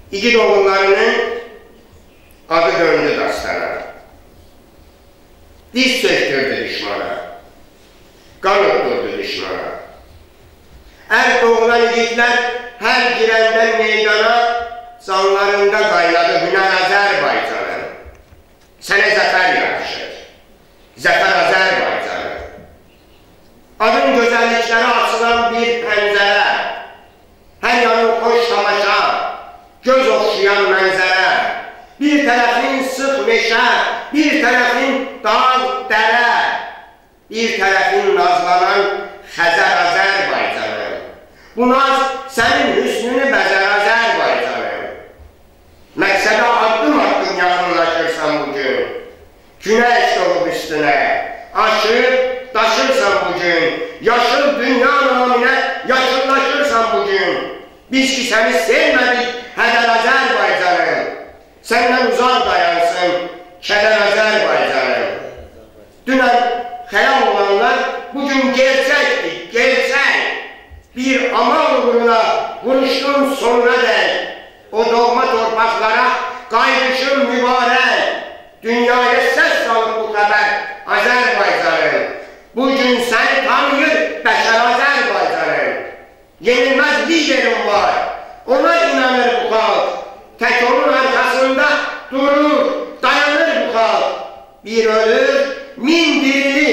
İgid oğullarının adı döndü dastana. Diz çöktürdü düşmana. Kan oturdu düşmana. Er doğulan igidler her girenden meydana zanlarında kaynadı Hüner Azerbaycan'ın. Sene zafer yarışır. Zafer Azerbaycan'ın. Adın güzellikleri açılan bir pencere. Her yanı hoş tamaşa. Göz okşayan mənzərə, bir tərəfin sıx meşə, bir tərəfin dağ dərə, bir tərəfin nazlanan Xəzər Azərbaycanı. Bu naz sənin hüsnünü bəzər Azərbaycanı. Məqsədə addım yaxınlaşırsan bugün, günəş doğub üstünə, aşıb daşırsan bugün, yaşıl dünya naminə yaşıllaşırsan bugün. Biz ki səni sevmədik, Hədər Azərbaycanı, səndən uzaq dayansın, Kədər Azərbaycanı. Dünən xəyal olanlar bugün gerçəkdir, gerçək. Bir amal uğruna vuruşdun sonuna dək, o doğma torpaqlara qayıdışın mübarək. Dünyaya səs salıb bu xəbər Azərbaycanı. Bugün səni tanıyır bəşər Azərbaycanı. Yenilmez liderim var, ona inanır bu halk. Tek onun arkasında durur, dayanır bu halk. Bir ölür, min dirilir.